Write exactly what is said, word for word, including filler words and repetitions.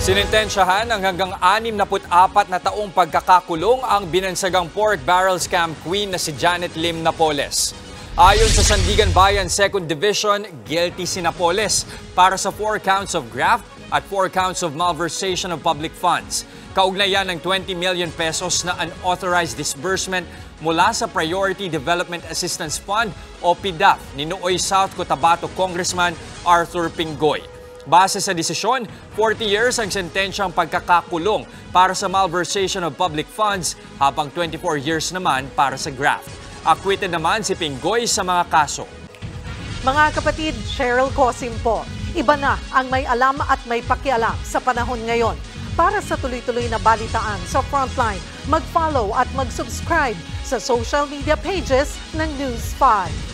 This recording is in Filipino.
Sinentensyahan ng hanggang anim na apat na taong pagkakakulong ang binansagang pork barrel scam queen na si Janet Lim Napoles. Ayon sa Sandigan Bayan second Division, guilty si Napoles para sa four counts of graft at four counts of malversation of public funds. Kaugnayan ng twenty million pesos na unauthorized disbursement mula sa Priority Development Assistance Fund o P D A F ni nooy South Cotabato Congressman Arthur Pinggoy. Base sa desisyon, forty years ang sentensyang pagkakakulong para sa malversation of public funds habang twenty-four years naman para sa graft. Acquitted naman si Pinggoy sa mga kaso. Mga kapatid, Cheryl Cosim po. Iba na ang may alam at may pakialam sa panahon ngayon. Para sa tuloy-tuloy na balitaan sa Frontline, mag-follow at mag-subscribe sa social media pages ng News five.